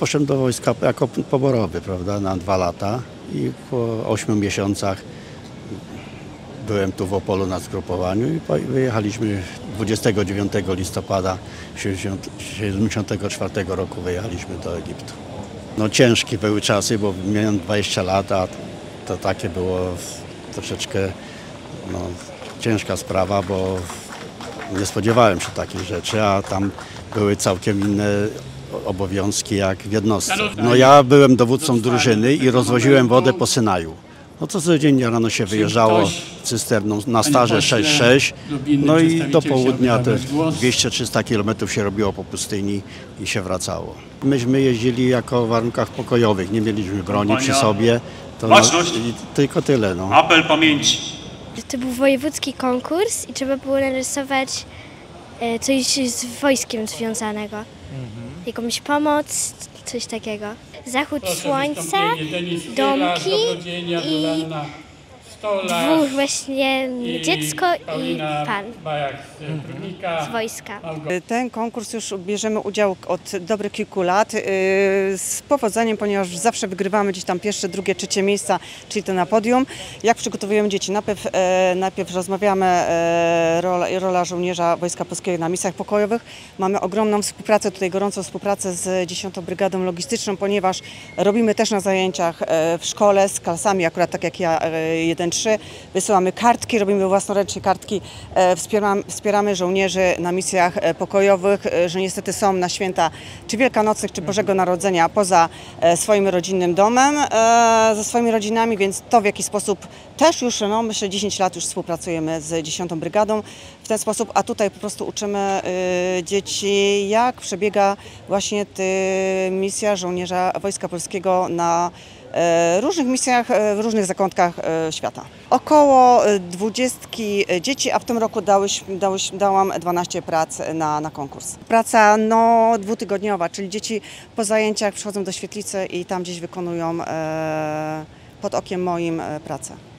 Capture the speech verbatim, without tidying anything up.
poszedłem do wojska jako poborowy, prawda, na dwa lata i po ośmiu miesiącach byłem tu w Opolu na zgrupowaniu i wyjechaliśmy dwudziestego dziewiątego listopada tysiąc dziewięćset siedemdziesiątego czwartego roku wyjechaliśmy do Egiptu. No ciężkie były czasy, bo miałem dwadzieścia lat, a to takie było troszeczkę no, ciężka sprawa, bo nie spodziewałem się takich rzeczy, a tam były całkiem inne obowiązki jak w jednostce. No ja byłem dowódcą drużyny i rozwoziłem wodę po Synaju. No to codziennie rano się wyjeżdżało cysterną na starze sześć sześć, no i do południa te dwieście trzysta kilometrów się robiło po pustyni i się wracało. Myśmy jeździli jako w warunkach pokojowych, nie mieliśmy broni przy sobie, to no, i tylko tyle. No. Apel pamięci. To był wojewódzki konkurs i trzeba było narysować coś z wojskiem związanego. Mhm. Jakąś pomoc, coś takiego. Zachód Proszę słońca, domki i dwóch właśnie dziecko i pan z wojska. Ten konkurs już bierzemy udział od dobrych kilku lat z powodzeniem, ponieważ zawsze wygrywamy gdzieś tam pierwsze, drugie, trzecie miejsca, czyli to na podium. Jak przygotowujemy dzieci? Najpierw, najpierw rozmawiamy rola, rola żołnierza Wojska Polskiego na misjach pokojowych. Mamy ogromną współpracę, tutaj gorącą współpracę z dziesiątą Brygadą Logistyczną, ponieważ robimy też na zajęciach w szkole z klasami, akurat tak jak ja, jeden trzy. Wysyłamy kartki, robimy własnoręcznie kartki, wspieramy, wspieramy żołnierzy na misjach pokojowych, że niestety są na święta czy wielkanocnych, czy Bożego Narodzenia poza swoim rodzinnym domem, ze swoimi rodzinami, więc to w jaki sposób też już, no myślę, dziesięć lat już współpracujemy z dziesiątą Brygadą w ten sposób, a tutaj po prostu uczymy dzieci, jak przebiega właśnie misja żołnierza Wojska Polskiego na różnych misjach, w różnych zakątkach świata. Około dwudziestki dzieci, a w tym roku dałeś, dałeś, dałam dwanaście prac na, na konkurs. Praca no, dwutygodniowa, czyli dzieci po zajęciach przychodzą do świetlicy i tam gdzieś wykonują e, pod okiem moim pracę.